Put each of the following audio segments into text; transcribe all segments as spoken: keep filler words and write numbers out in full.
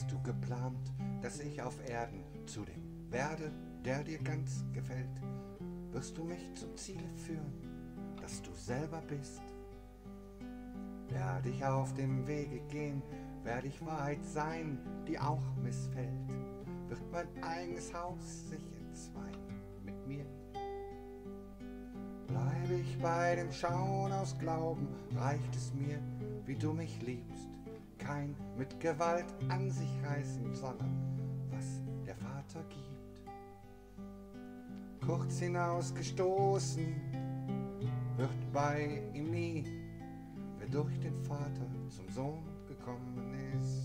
hast du geplant, dass ich auf Erden zu dem werde, der dir ganz gefällt, wirst du mich zum Ziel führen, dass du selber bist. Werde ich auf dem Wege gehen, werde ich Wahrheit sein, die auch missfällt, wird mein eigenes Haus sich entzweien mit mir. Bleibe ich bei dem Schauen aus Glauben, reicht es mir, wie du mich liebst, kein mit Gewalt an sich reißen, sondern was der Vater gibt. Kurz hinausgestoßen wird bei ihm nie, wer durch den Vater zum Sohn gekommen ist.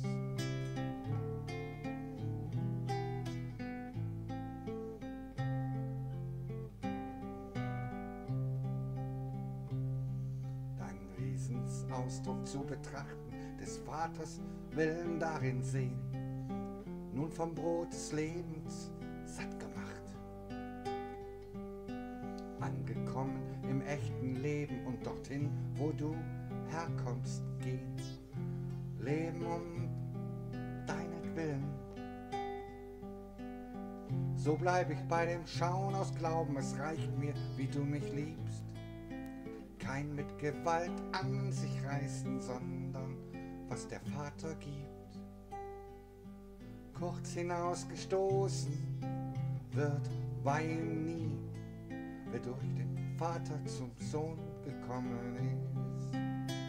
Deinen Wesensausdruck zu betrachten, des Vaters Willen darin sehen, nun vom Brot des Lebens satt gemacht. Angekommen im echten Leben und dorthin, wo du herkommst, gehen. Leben um deinetwillen. So bleib ich bei dem Schauen aus Glauben, es reicht mir, wie du mich liebst. Kein mit Gewalt an sich reißen, sondern was der Vater gibt. Kurz hinausgestoßen wird bei ihm nie, wer durch den Vater zum Sohn gekommen ist.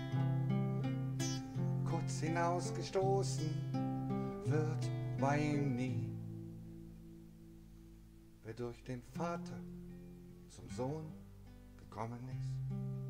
Kurz hinausgestoßen wird bei ihm nie, wer durch den Vater zum Sohn gekommen ist.